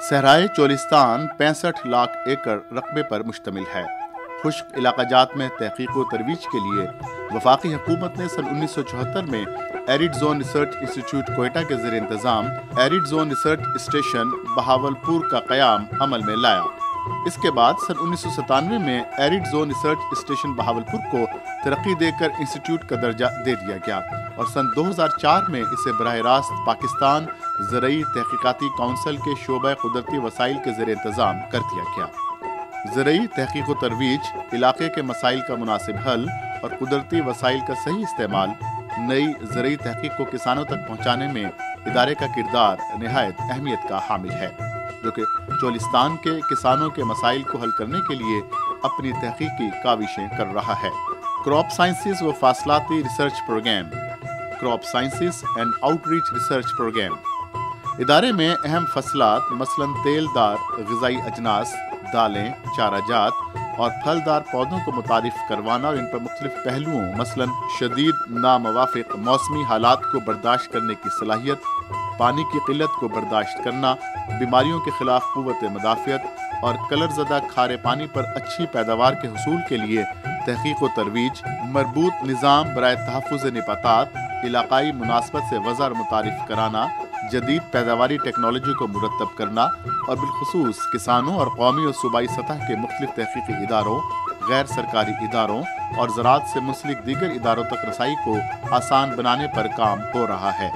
صحرائے چولستان 65 لاکھ ایکڑ رقبے پر مشتمل ہے۔ خشک علاقہ جات میں تحقیق و ترویج کے لیے وفاقی حکومت نے سن 1974 میں arid zone research institute Quetta کے زیر انتظام arid zone research station Bahawalpur کا قیام عمل میں لایا۔ اس کے بعد سن 1997 میں arid zone research station Bahawalpur کو ترقی دے کر انسٹیٹیوٹ کا درجہ دے دیا گیا اور سن 2004 میں اسے براہ راست پاکستان زرعی تحقیقاتی کونسل کے شعبہ قدرتی وسائل کے زیر انتظام کر دیا گیا۔ زرعی تحقیق و ترویج، علاقے کے مسائل کا مناسب حل اور قدرتی وسائل کا صحیح استعمال نئی زرعی تحقیق کو کسانوں تک پہنچانے میں ادارے کا کردار نہایت اہمیت کا حامل ہے، جو کہ چولستان کے کسانوں کے مسائل کو حل کرنے کے لیے اپنی تحقیقی کاوشیں کر رہا ہے۔ کراپ سائنسز و فاصلاتی research programme, crop sciences and outreach research programme ادارے میں اہم فصلات مثلاً تیل دار غذائی اجناس، دالیں، چارہ جات اور پھل دار پودوں کو متعارف کروانا اور ان پر مختلف پہلوؤں مثلاً شدید ناموافق موسمی حالات کو برداشت کرنے کی صلاحیت، پانی کی قلت کو برداشت کرنا، بیماریوں کے خلاف قوت مدافعت اور کلر زدہ کھارے پانی پر اچھی پیداوار کے حصول کے لیے تحقیق و ترویج، مربوط نظام برائے تحفظ نباتات، علاقائی مناسبت سے وضع متعارف کرانا، جدید پیداواری ٹیکنالوجی کو مرتب کرنا اور بالخصوص کسانوں اور قومی اور صوبائی سطح کے مختلف تحقیقی اداروں، غیر سرکاری اداروں اور زراعت سے منسلک دیگر اداروں تک رسائی کو آسان بنانے پر کام ہو رہا ہے۔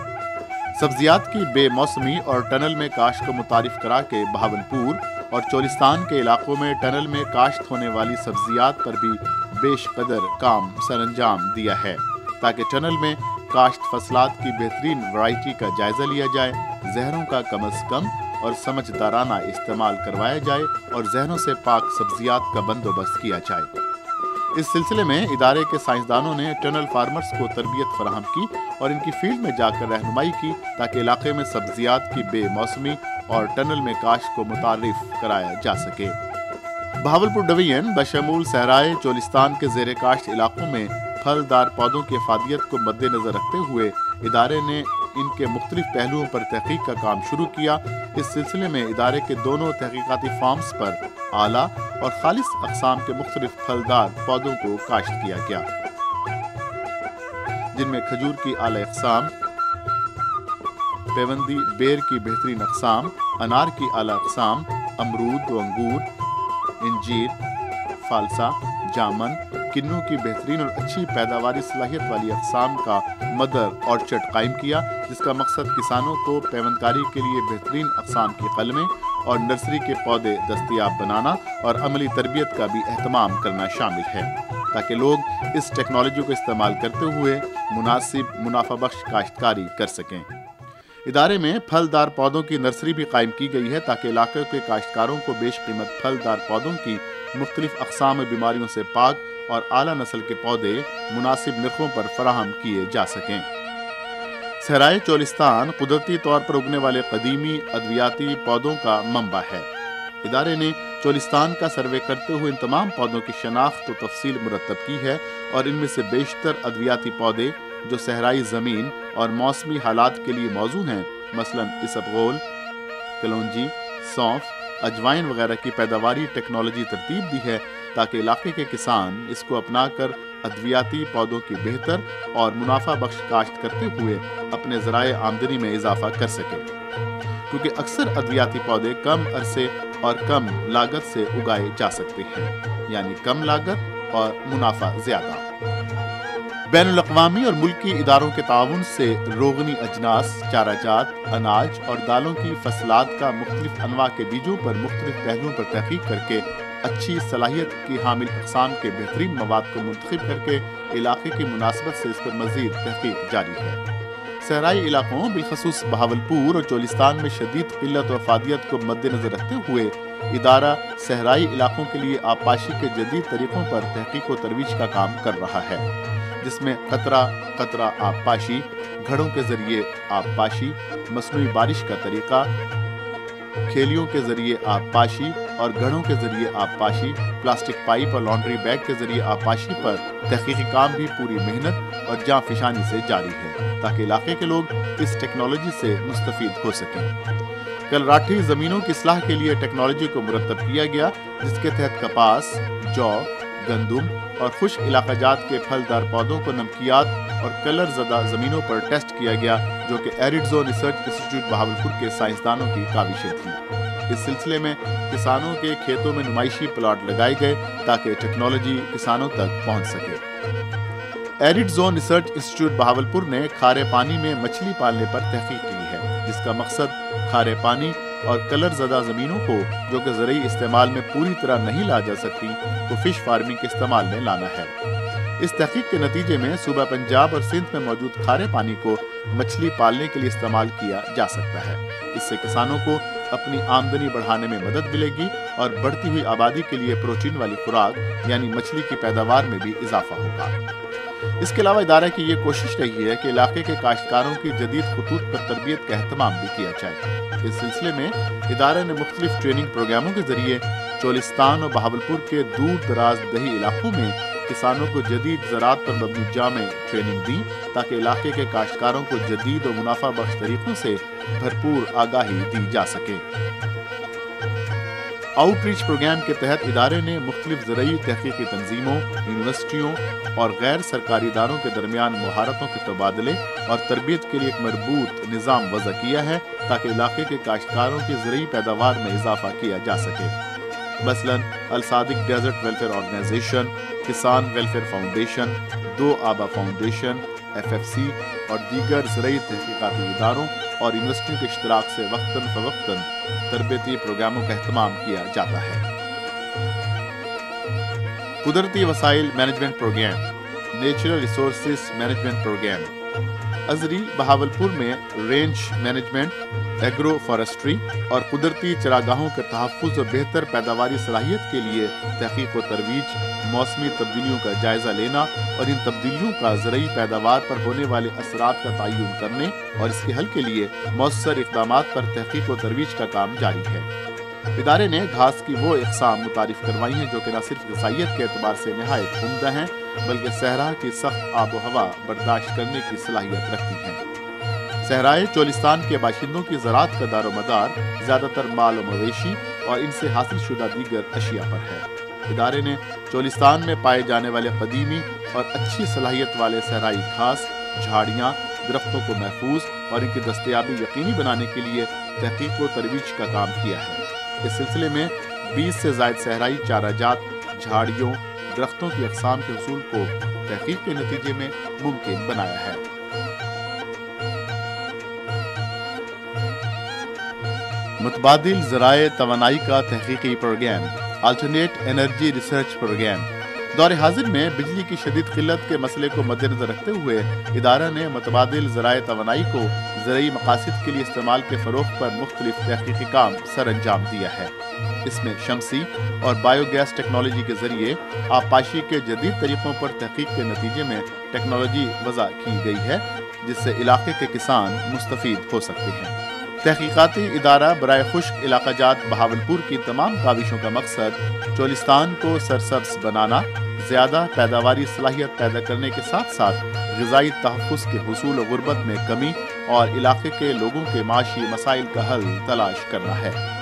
سبزیات کی بے موسمی اور ٹنل میں کاشت کو متعارف کرا کے بہاولپور اور چولستان کے علاقوں میں ٹنل میں کاشت ہونے والی سبزیات پر بھی بیش قدر کام سر انجام دیا ہے تاکہ ٹنل میں کاشت فصلات کی بہترین ورائٹی کا جائزہ لیا جائے، زہروں کا کم از کم اور سمجھدارانہ استعمال کروایا جائے اور زہروں سے پاک سبزیات کا بندوبست کیا جائے۔ اس سلسلے میں ادارے کے سائنسدانوں نے ٹنل فارمرز کو تربیت فراہم کی اور ان کی فیلڈ میں جا کر رہنمائی کی تاکہ علاقے میں سبزیات کی بے موسمی اور ٹنل میں کاشت کو متعارف کرایا جا سکے۔ بہاولپور ڈویژن بشمول صحرائے چولستان کے زیر کاشت علاقوں میں پھل دار پودوں کی افادیت کو مد نظر رکھتے ہوئے ادارے نے ان کے مختلف پہلوؤں پر تحقیق کا کام شروع کیا۔ اس سلسلے میں ادارے کے دونوں تحقیقاتی فارمز پر اعلیٰ اور خالص اقسام کے مختلف پھلدار پودوں کو کاشت کیا گیا، جن میں کھجور کی اعلیٰ اقسام، پیوندی بیر کی بہترین اقسام، انار کی اعلیٰ اقسام، امرود و انگور، انجیر، فالسا، جامن، کنو کی بہترین اور اچھی پیداواری صلاحیت والی اقسام کا مدر آرچرڈ قائم کیا، جس کا مقصد کسانوں کو پیوندکاری کے لیے بہترین اقسام کی قلمیں اور نرسری کے پودے دستیاب بنانا اور عملی تربیت کا بھی اہتمام کرنا شامل ہے تاکہ لوگ اس ٹیکنالوجی کو استعمال کرتے ہوئے مناسب منافع بخش کاشتکاری کر سکیں۔ ادارے میں پھل دار پودوں کی نرسری بھی قائم کی گئی ہے تاکہ علاقے کے کاشتکاروں کو بیش قیمت پھل دار پودوں کی مختلف اقسام بیماریوں سے پاک اور اعلیٰ نسل کے پودے مناسب نرخوں پر فراہم کیے جا سکیں۔ صحرائے چولستان قدرتی طور پر اگنے والے قدیمی ادویاتی پودوں کا منبع ہے۔ ادارے نے چولستان کا سروے کرتے ہوئے ان تمام پودوں کی شناخت و تفصیل مرتب کی ہے اور ان میں سے بیشتر ادویاتی پودے جو صحرائی زمین اور موسمی حالات کے لیے موزوں ہیں مثلاً اسبغول، کلونجی، سونف، اجوائن وغیرہ کی پیداواری ٹیکنالوجی ترتیب دی ہے تاکہ علاقے کے کسان اس کو اپنا کر ادویاتی پودوں کی بہتر اور منافع بخش کاشت کرتے ہوئے اپنے ذرائع آمدنی میں اضافہ کر سکے، کیونکہ اکثر ادویاتی پودے کم عرصے اور کم لاگت سے اگائے جا سکتے ہیں، یعنی کم لاگت اور منافع زیادہ۔ بین الاقوامی اور ملکی اداروں کے تعاون سے روغنی اجناس، چارہ جات، اناج اور دالوں کی فصلات کا مختلف انواع کے بیجوں پر مختلف پہلوؤں پر تحقیق کر کے اچھی صلاحیت کی حامل اقسام کے بہترین مواد کو منتخب کر کے علاقے کی مناسبت سے اس پر مزید تحقیق جاری ہے۔ صحرائی علاقوں بالخصوص بہاولپور اور چولستان میں شدید قلت و افادیت کو مد نظر رکھتے ہوئے ادارہ صحرائی علاقوں کے لیے آبپاشی کے جدید طریقوں پر تحقیق و ترویج کا کام کر رہا ہے، جس میں قطرہ قطرہ آبپاشی، گھڑوں کے ذریعے آبپاشی، مصنوعی بارش کا طریقہ، کھیلیوں کے ذریعے آبپاشی اور گھڑوں کے ذریعے آبپاشی، پلاسٹک پائپ اور لانڈری بیگ کے ذریعے آبپاشی پر تحقیقی کام بھی پوری محنت اور جاں فشانی سے جاری ہے تاکہ علاقے کے لوگ اس ٹیکنالوجی سے مستفید ہو سکیں۔ کلراٹھی زمینوں کی اصلاح کے لیے ٹیکنالوجی کو مرتب کیا گیا، جس کے تحت کپاس، جو، گندم اور خشک علاقہ جات کے پھلدار پودوں کو نمکیات اور کلر زدہ زمینوں پر ٹیسٹ کیا گیا، جو کہ ایرڈ زون ریسرچ انسٹی ٹیوٹ بہاولپور کے سائنسدانوں کی کاوشیں تھیں۔ اس سلسلے میں کسانوں کے کھیتوں میں نمائشی پلاٹ لگائے گئے تاکہ ٹیکنالوجی کسانوں تک پہنچ سکے۔ ایرڈ زون ریسرچ انسٹی ٹیوٹ بہاولپور نے کھارے پانی میں مچھلی پالنے پر تحقیق کی ہے، جس کا مقصد کھارے پانی اور کلر زدہ زمینوں کو، جو کہ زرعی استعمال میں پوری طرح نہیں لا جا سکتی، کو فش فارمنگ کے استعمال میں لانا ہے۔ اس تحقیق کے نتیجے میں صوبہ پنجاب اور سندھ میں موجود کھارے پانی کو مچھلی پالنے کے لیے استعمال کیا جا سکتا ہے۔ اس سے کسانوں کو اپنی آمدنی بڑھانے میں مدد ملے گی اور بڑھتی ہوئی آبادی کے لیے پروٹین والی خوراک یعنی مچھلی کی پیداوار میں بھی اضافہ ہوگا۔ اس کے علاوہ ادارہ کی یہ کوشش رہی ہے کہ علاقے کے کاشتکاروں کی جدید خطوط پر تربیت کا اہتمام بھی کیا جائے۔ اس سلسلے میں ادارے نے مختلف ٹریننگ پروگراموں کے ذریعے چولستان اور بہاولپور کے دور دراز دیہی علاقوں میں کسانوں کو جدید زراعت پر مبنی جامع ٹریننگ دی، تاکہ علاقے کے کاشتکاروں کو جدید اور منافع بخش طریقوں سے بھرپور آگاہی دی جا سکے۔ آؤٹ ریچ پروگرام کے تحت ادارے نے مختلف زرعی تحقیقی تنظیموں، یونیورسٹیوں اور غیر سرکاری اداروں کے درمیان مہارتوں کے تبادلے اور تربیت کے لیے ایک مربوط نظام وضع کیا ہے، تاکہ علاقے کے کاشتکاروں کی زرعی پیداوار میں اضافہ کیا جا سکے۔ مثلاً الصادق ڈیزرٹ ویلفیئر آرگنائزیشن، کسان welfare foundation, Doaba foundation, FFC اور دیگر زرعی تحقیقاتی اداروں اور یونیورسٹیوں کے اشتراک سے وقتاً فوقتاً تربیتی پروگراموں کا اہتمام کیا جاتا ہے۔ قدرتی وسائل management programme, natural resources management programme. ازری بہاولپور میں رینج مینجمنٹ، ایگرو فارسٹری اور قدرتی چراگاہوں کے تحفظ اور بہتر پیداواری صلاحیت کے لیے تحقیق و ترویج، موسمی تبدیلیوں کا جائزہ لینا اور ان تبدیلیوں کا زرعی پیداوار پر ہونے والے اثرات کا تعین کرنے اور اس کے حل کے لیے مؤثر اقدامات پر تحقیق و ترویج کا کام جاری ہے۔ ادارے نے گھاس کی وہ اقسام متعارف کروائی ہیں جو کہ نہ صرف غذائیت کے اعتبار سے نہایت عمدہ ہیں، بلکہ صحرا کی سخت آب و ہوا برداشت کرنے کی صلاحیت رکھتی ہیں۔ صحرائے چولستان کے باشندوں کی زراعت کا دار و مدار زیادہ تر مال و مویشی اور ان سے حاصل شدہ دیگر اشیاء پر ہے۔ ادارے نے چولستان میں پائے جانے والے قدیمی اور اچھی صلاحیت والے صحرائی گھاس، جھاڑیاں، درختوں کو محفوظ اور ان کی دستیابی یقینی بنانے کے لیے تحقیق و ترویج کا کام کیا ہے۔ اس سلسلے میں 20 سے زائد صحرائی چارہ جات، جھاڑیوں، درختوں کی اقسام کے حصول کو تحقیق کے نتیجے میں ممکن بنایا ہے۔ متبادل ذرائع توانائی کا تحقیقی programme, alternate energy research programme. دور حاضر میں بجلی کی شدید قلت کے مسئلے کو مد نظر رکھتے ہوئے ادارہ نے متبادل ذرائع توانائی کو زرعی مقاصد کے لیے استعمال کے فروغ پر مختلف تحقیقی کام سر انجام دیا ہے۔ اس میں شمسی اور بایو گیس ٹیکنالوجی کے ذریعے آبپاشی کے جدید طریقوں پر تحقیق کے نتیجے میں ٹیکنالوجی وضع کی گئی ہے، جس سے علاقے کے کسان مستفید ہو سکتے ہیں۔ تحقیقاتی ادارہ برائے خشک علاقہ جات بہاولپور کی تمام کاوشوں کا مقصد چولستان کو سرسبز بنانا، زیادہ پیداواری صلاحیت پیدا کرنے کے ساتھ ساتھ غذائی تحفظ کے حصول و غربت میں کمی اور علاقے کے لوگوں کے معاشی مسائل کا حل تلاش کرنا ہے۔